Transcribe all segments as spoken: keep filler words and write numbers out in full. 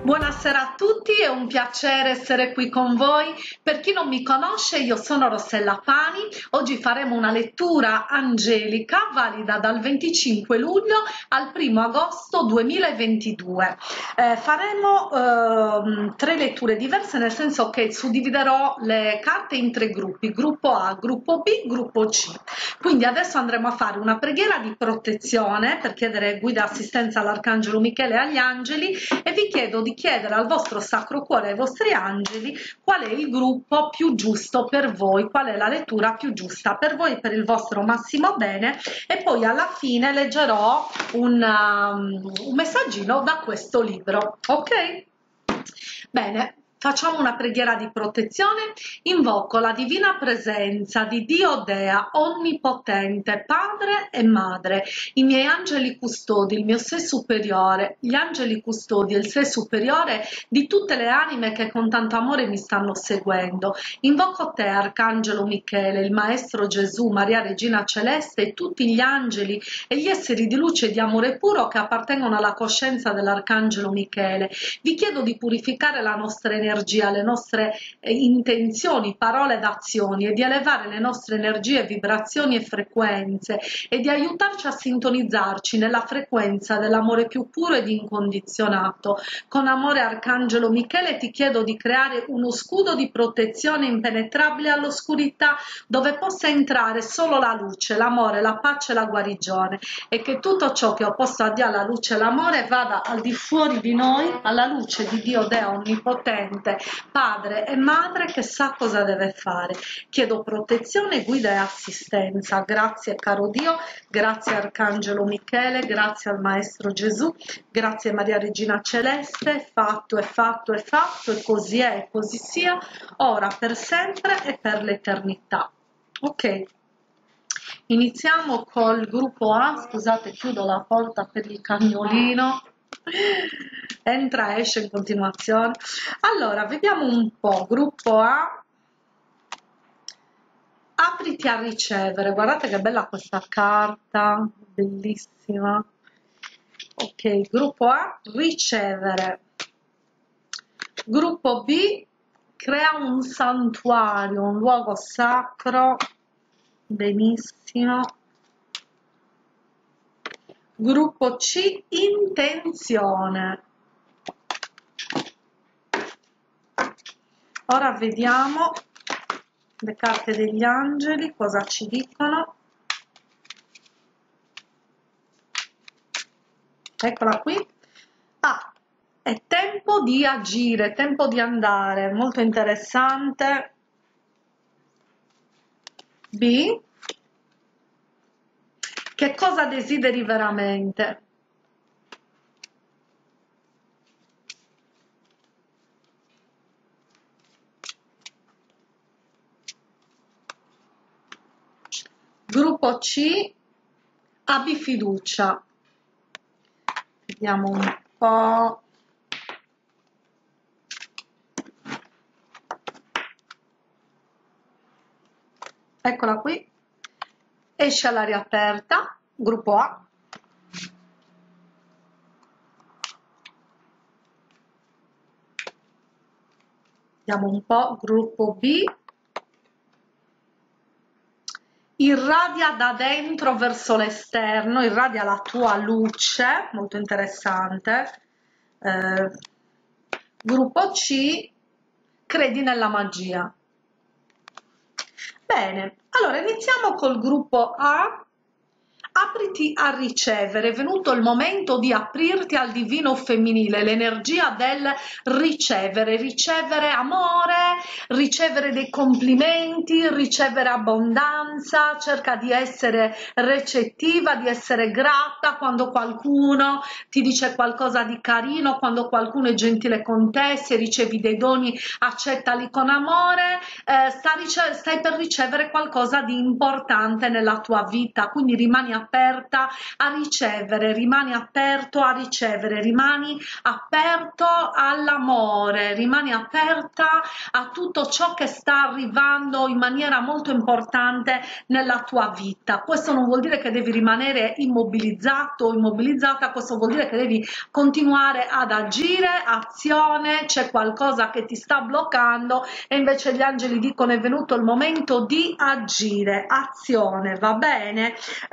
Buonasera a tutti, è un piacere essere qui con voi. Per chi non mi conosce, io sono Rossella Pani. Oggi faremo una lettura angelica valida dal venticinque luglio al primo agosto duemilaventidue. Eh, faremo eh, tre letture diverse, nel senso che suddividerò le carte in tre gruppi: gruppo A, gruppo B, gruppo C. Quindi adesso andremo a fare una preghiera di protezione per chiedere guida e assistenza all'Arcangelo Michele e agli angeli, e vi chiedo di chiedere al vostro Sacro Cuore e ai vostri angeli qual è il gruppo più giusto per voi, qual è la lettura più giusta per voi, per il vostro massimo bene, e poi alla fine leggerò un, um, un messaggino da questo libro. Ok? Bene. Facciamo una preghiera di protezione. Invoco la divina presenza di Dio Dea, onnipotente, Padre e Madre, i miei angeli custodi, il mio sé superiore, gli angeli custodi e il sé superiore di tutte le anime che con tanto amore mi stanno seguendo. Invoco te, Arcangelo Michele, il Maestro Gesù, Maria Regina Celeste e tutti gli angeli e gli esseri di luce e di amore puro che appartengono alla coscienza dell'Arcangelo Michele. Vi chiedo di purificare la nostra energia, le nostre eh, intenzioni, parole ed azioni, e di elevare le nostre energie, vibrazioni e frequenze, e di aiutarci a sintonizzarci nella frequenza dell'amore più puro ed incondizionato. Con amore, Arcangelo Michele, ti chiedo di creare uno scudo di protezione impenetrabile all'oscurità, dove possa entrare solo la luce, l'amore, la pace e la guarigione, e che tutto ciò che è opposto a Dio, alla luce e all'amore, vada al di fuori di noi, alla luce di Dio Dea onnipotente, Padre e Madre, che sa cosa deve fare. Chiedo protezione, guida e assistenza. Grazie caro Dio, grazie Arcangelo Michele, grazie al Maestro Gesù, grazie Maria Regina Celeste. Fatto è fatto è fatto, e così è e così sia, ora, per sempre e per l'eternità. Ok, iniziamo col gruppo A. Scusate, chiudo la porta per il cagnolino, entra e esce in continuazione. Allora, vediamo un po'. Gruppo A, apriti a ricevere. Guardate che bella questa carta, bellissima. Ok, gruppo A, ricevere. Gruppo B, crea un santuario, un luogo sacro. Benissimo. Gruppo C, intenzione. Ora vediamo le carte degli angeli cosa ci dicono. Eccola qui. Ah, è tempo di agire, tempo di andare, molto interessante. B, che cosa desideri veramente? Gruppo C, abbi fiducia. Vediamo un po'. Eccola qui. Esce all'aria aperta, gruppo A. Vediamo un po', gruppo B. Irradia da dentro verso l'esterno, irradia la tua luce, molto interessante. Eh, gruppo C, credi nella magia. Bene, allora iniziamo col gruppo A. Apriti a ricevere, è venuto il momento di aprirti al divino femminile, l'energia del ricevere, ricevere amore, ricevere dei complimenti, ricevere abbondanza. Cerca di essere recettiva, di essere grata quando qualcuno ti dice qualcosa di carino, quando qualcuno è gentile con te. Se ricevi dei doni, accettali con amore. Eh, stai, stai per ricevere qualcosa di importante nella tua vita, quindi rimani aperta a ricevere, rimani aperto a ricevere, rimani aperto all'amore, rimani aperta a tutto ciò che sta arrivando in maniera molto importante nella tua vita. Questo non vuol dire che devi rimanere immobilizzato o immobilizzata, questo vuol dire che devi continuare ad agire, azione, c'è qualcosa che ti sta bloccando e invece gli angeli dicono: è venuto il momento di agire, azione, va bene? Eh,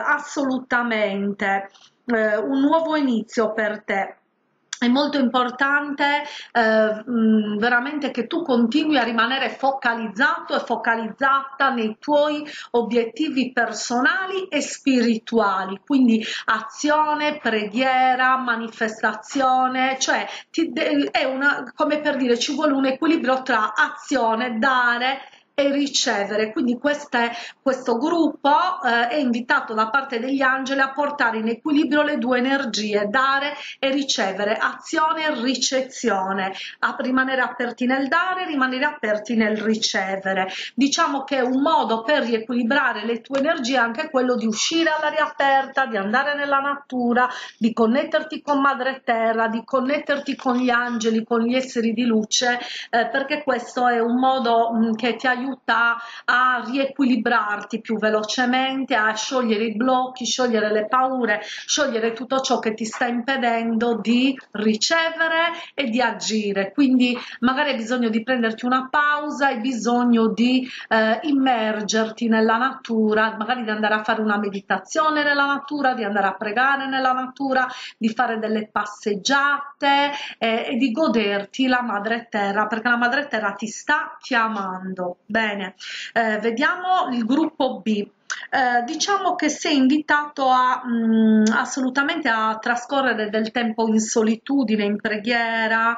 assolutamente, eh, un nuovo inizio per te. È molto importante eh, mh, veramente che tu continui a rimanere focalizzato e focalizzata nei tuoi obiettivi personali e spirituali, quindi azione, preghiera, manifestazione, cioè ti, è una, come per dire, ci vuole un equilibrio tra azione, dare e ricevere. Quindi queste, questo gruppo eh, è invitato da parte degli angeli a portare in equilibrio le due energie, dare e ricevere, azione e ricezione, a rimanere aperti nel dare, rimanere aperti nel ricevere. Diciamo che un modo per riequilibrare le tue energie è anche quello di uscire all'aria aperta, di andare nella natura, di connetterti con Madre Terra, di connetterti con gli angeli, con gli esseri di luce, eh, perché questo è un modo mh, che ti aiuta aiuta a riequilibrarti più velocemente, a sciogliere i blocchi, sciogliere le paure, sciogliere tutto ciò che ti sta impedendo di ricevere e di agire. Quindi magari hai bisogno di prenderti una pausa, hai bisogno di eh, immergerti nella natura, magari di andare a fare una meditazione nella natura, di andare a pregare nella natura, di fare delle passeggiate eh, e di goderti la Madre Terra, perché la Madre Terra ti sta chiamando. Bene, eh, vediamo il gruppo B. Eh, diciamo che sei invitato a mh, assolutamente a trascorrere del tempo in solitudine, in preghiera,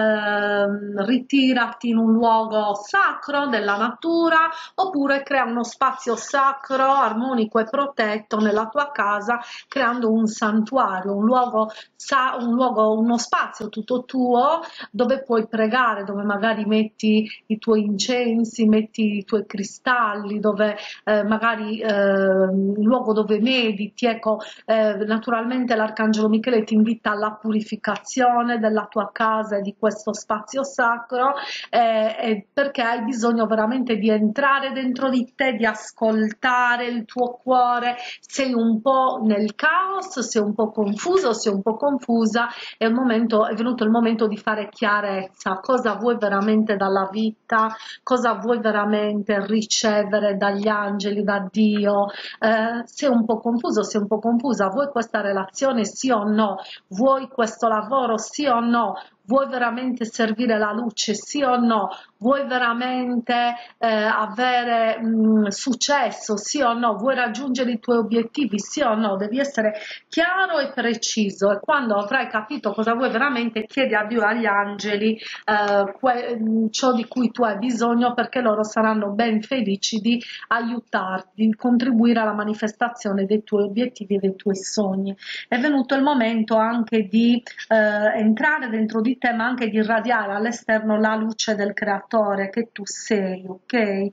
eh, ritirati in un luogo sacro della natura, oppure crea uno spazio sacro, armonico e protetto nella tua casa, creando un santuario, un luogo, sa un luogo, uno spazio tutto tuo dove puoi pregare, dove magari metti i tuoi incensi, metti i tuoi cristalli, dove eh, magari eh, un luogo dove mediti. Ecco, eh, naturalmente l'arcangelo Michele ti invita alla purificazione della tua casa e di questo spazio sacro, eh, eh, perché hai bisogno veramente di entrare dentro di te, di ascoltare il tuo cuore. Sei un po' nel caos, sei un po' confuso, sei un po' confusa, è, un momento, è venuto il momento di fare chiarezza. Cosa vuoi veramente dalla vita? Cosa vuoi veramente ricevere dagli angeli, da Dio? Eh, sei un po' confuso, sei un po' confusa, vuoi questa relazione sì o no? Vuoi questo lavoro sì o no? Vuoi veramente servire la luce sì o no? Vuoi veramente eh, avere mh, successo sì o no? Vuoi raggiungere i tuoi obiettivi sì o no? Devi essere chiaro e preciso, e quando avrai capito cosa vuoi veramente, chiedi a Dio, agli angeli, eh, ciò di cui tu hai bisogno, perché loro saranno ben felici di aiutarti, di contribuire alla manifestazione dei tuoi obiettivi e dei tuoi sogni. È venuto il momento anche di eh, entrare dentro di te, ma anche di irradiare all'esterno la luce del creatore che tu sei, ok? Eh,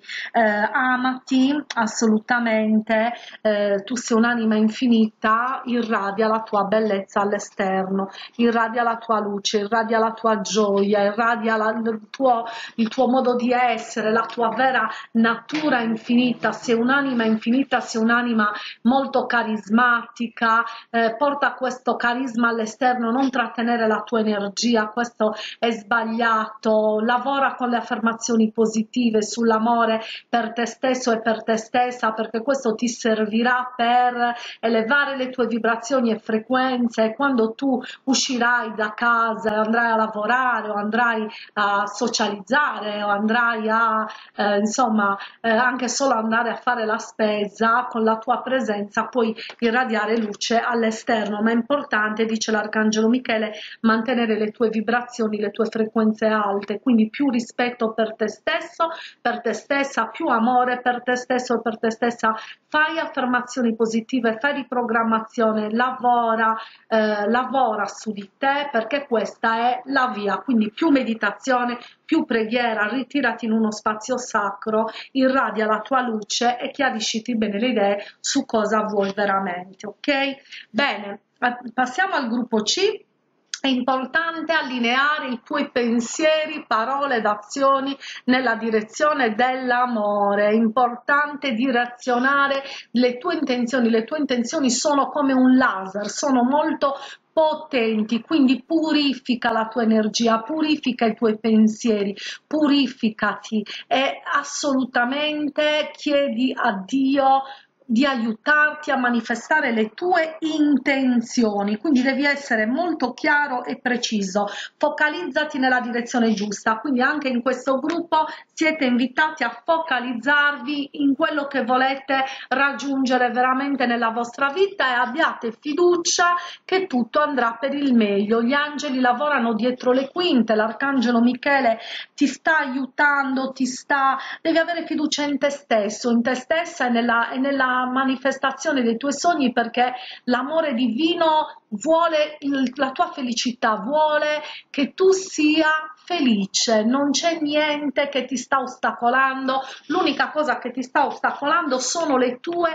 amati assolutamente, eh, tu sei un'anima infinita, irradia la tua bellezza all'esterno, irradia la tua luce, irradia la tua gioia, irradia la, il, tuo, il tuo modo di essere, la tua vera natura infinita. Sei un'anima infinita, sei un'anima molto carismatica, eh, porta questo carisma all'esterno, non trattenere la tua energia, questo è sbagliato. Lavora con le affermazioni positive sull'amore per te stesso e per te stessa, perché questo ti servirà per elevare le tue vibrazioni e frequenze, e quando tu uscirai da casa, andrai a lavorare o andrai a socializzare o andrai a eh, insomma eh, anche solo andare a fare la spesa, con la tua presenza puoi irradiare luce all'esterno. Ma è importante, dice l'arcangelo Michele, mantenere le tue vibrazioni, le tue frequenze alte, quindi più rispetto per te stesso, per te stessa, più amore per te stesso e per te stessa. Fai affermazioni positive, fai riprogrammazione, lavora, eh, lavora su di te, perché questa è la via. Quindi più meditazione, più preghiera, ritirati in uno spazio sacro, irradia la tua luce e chiarisciti bene le idee su cosa vuoi veramente, ok? Bene, passiamo al gruppo C. È importante allineare i tuoi pensieri, parole ed azioni nella direzione dell'amore. È importante direzionare le tue intenzioni. Le tue intenzioni sono come un laser, sono molto potenti, quindi purifica la tua energia, purifica i tuoi pensieri, purificati e assolutamente chiedi a Dio di aiutarti a manifestare le tue intenzioni. Quindi devi essere molto chiaro e preciso, focalizzati nella direzione giusta. Quindi anche in questo gruppo siete invitati a focalizzarvi in quello che volete raggiungere veramente nella vostra vita, e abbiate fiducia che tutto andrà per il meglio. Gli angeli lavorano dietro le quinte, l'arcangelo Michele ti sta aiutando, ti sta devi avere fiducia in te stesso, in te stessa e nella, e nella manifestazione dei tuoi sogni, perché l'amore divino vuole il, la tua felicità, vuole che tu sia felice. Non c'è niente che ti sta ostacolando, l'unica cosa che ti sta ostacolando sono le tue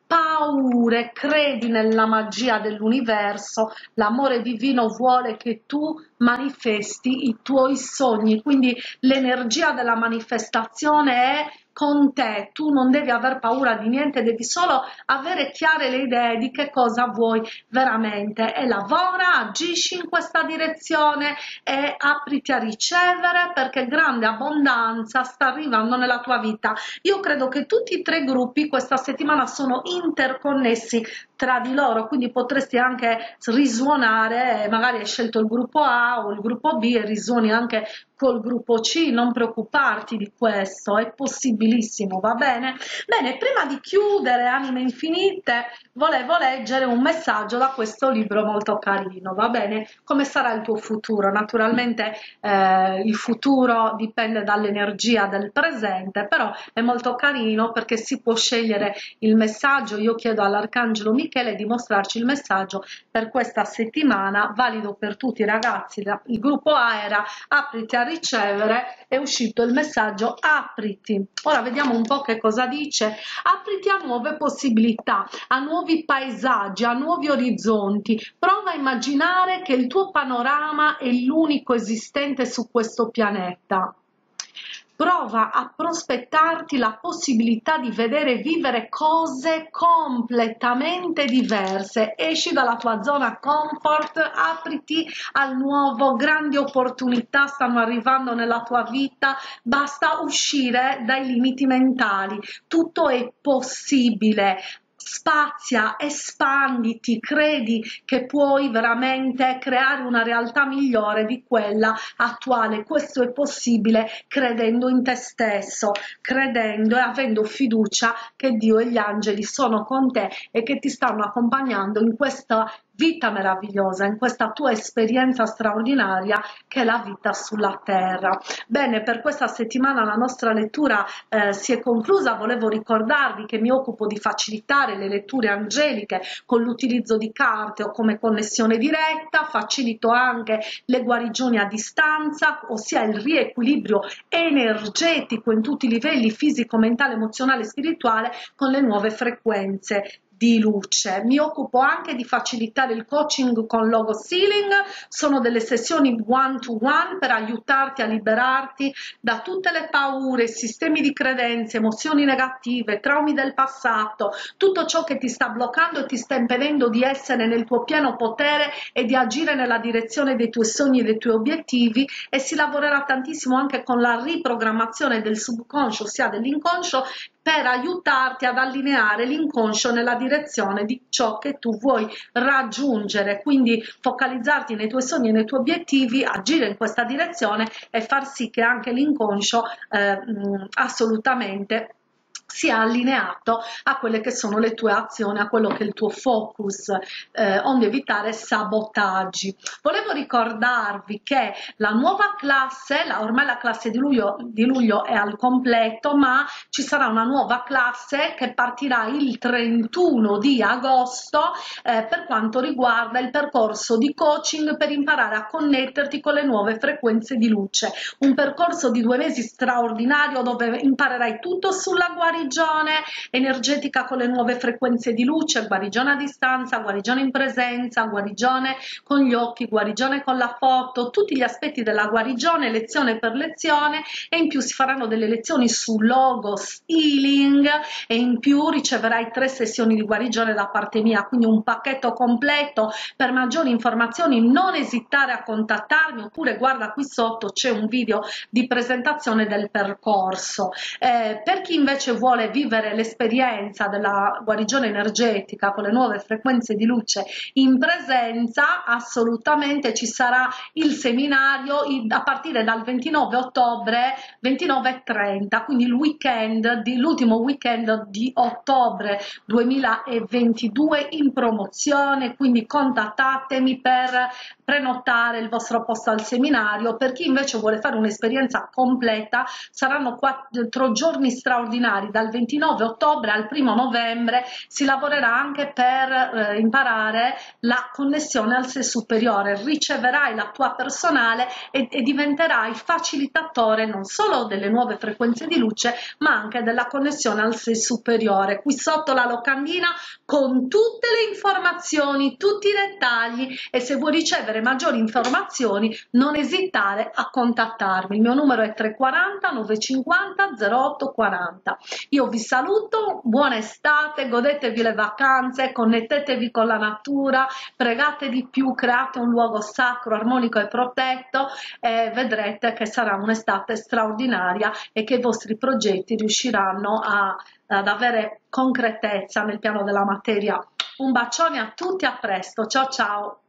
paure. Credi nella magia dell'universo, l'amore divino vuole che tu manifesti i tuoi sogni, quindi l'energia della manifestazione è con te. Tu non devi aver paura di niente, devi solo avere chiare le idee di che cosa vuoi veramente, e lavora, agisci in questa direzione e apriti a ricevere, perché grande abbondanza sta arrivando nella tua vita. Io credo che tutti i tre gruppi questa settimana sono interconnessi tra di loro, quindi potresti anche risuonare, magari hai scelto il gruppo A o il gruppo B e risuoni anche col gruppo C, non preoccuparti di questo, è possibilissimo, va bene? Bene, prima di chiudere Anime Infinite volevo leggere un messaggio da questo libro molto carino, va bene? Come sarà il tuo futuro? Naturalmente eh, il futuro dipende dall'energia del presente, però è molto carino perché si può scegliere il messaggio. Io chiedo all'Arcangelo Michele di mostrarci il messaggio per questa settimana, valido per tutti i ragazzi. Il gruppo A era apriti a ricevere, è uscito il messaggio apriti. Ora vediamo un po' che cosa dice. Apriti a nuove possibilità, a nuovi paesaggi, a nuovi orizzonti. Prova a immaginare che il tuo panorama è l'unico esistente su questo pianeta. Prova a prospettarti la possibilità di vedere e vivere cose completamente diverse. Esci dalla tua zona comfort, apriti al nuovo, grandi opportunità stanno arrivando nella tua vita, basta uscire dai limiti mentali, tutto è possibile. Spazia, espanditi, credi che puoi veramente creare una realtà migliore di quella attuale. Questo è possibile credendo in te stesso, credendo e avendo fiducia che Dio e gli angeli sono con te e che ti stanno accompagnando in questa vita meravigliosa, in questa tua esperienza straordinaria che è la vita sulla terra. Bene, per questa settimana la nostra lettura eh, si è conclusa. Volevo ricordarvi che mi occupo di facilitare le letture angeliche con l'utilizzo di carte o come connessione diretta, facilito anche le guarigioni a distanza, ossia il riequilibrio energetico in tutti i livelli, fisico, mentale, emozionale e spirituale, con le nuove frequenze di luce. Mi occupo anche di facilitare il coaching con logo sealing, sono delle sessioni one to one per aiutarti a liberarti da tutte le paure, sistemi di credenze, emozioni negative, traumi del passato, tutto ciò che ti sta bloccando e ti sta impedendo di essere nel tuo pieno potere e di agire nella direzione dei tuoi sogni e dei tuoi obiettivi. E si lavorerà tantissimo anche con la riprogrammazione del subconscio, ossia dell'inconscio, per aiutarti ad allineare l'inconscio nella direzione di ciò che tu vuoi raggiungere, quindi focalizzarti nei tuoi sogni e nei tuoi obiettivi, agire in questa direzione e far sì che anche l'inconscio eh, assolutamente sia allineato a quelle che sono le tue azioni, a quello che è il tuo focus, eh, onde evitare sabotaggi. Volevo ricordarvi che la nuova classe, la, ormai la classe di luglio, di luglio è al completo, ma ci sarà una nuova classe che partirà il trentuno di agosto eh, per quanto riguarda il percorso di coaching per imparare a connetterti con le nuove frequenze di luce. Un percorso di due mesi straordinario dove imparerai tutto sulla guarigione energetica con le nuove frequenze di luce, guarigione a distanza, guarigione in presenza, guarigione con gli occhi, guarigione con la foto, tutti gli aspetti della guarigione, lezione per lezione, e in più si faranno delle lezioni su logos healing e in più riceverai tre sessioni di guarigione da parte mia, quindi un pacchetto completo. Per maggiori informazioni non esitare a contattarmi, oppure guarda qui sotto c'è un video di presentazione del percorso. Eh, per chi invece vuole vivere l'esperienza della guarigione energetica con le nuove frequenze di luce in presenza, assolutamente ci sarà il seminario a partire dal ventinove ottobre, ventinove e trenta, quindi il weekend di l'ultimo weekend di ottobre duemilaventidue in promozione, quindi contattatemi per prenotare il vostro posto al seminario. Per chi invece vuole fare un'esperienza completa saranno quattro giorni straordinari, dal ventinove ottobre al primo novembre. Si lavorerà anche per eh, imparare la connessione al sé superiore, riceverai la tua personale e, e diventerai facilitatore non solo delle nuove frequenze di luce ma anche della connessione al sé superiore. Qui sotto la locandina con tutte le informazioni, tutti i dettagli, e se vuoi ricevere maggiori informazioni non esitare a contattarmi. Il mio numero è tre quaranta nove cinquanta zero otto quaranta. Io vi saluto, buona estate, godetevi le vacanze, connettetevi con la natura, pregate di più, create un luogo sacro, armonico e protetto e vedrete che sarà un'estate straordinaria e che i vostri progetti riusciranno a, ad avere concretezza nel piano della materia. Un bacione a tutti, a presto, ciao ciao!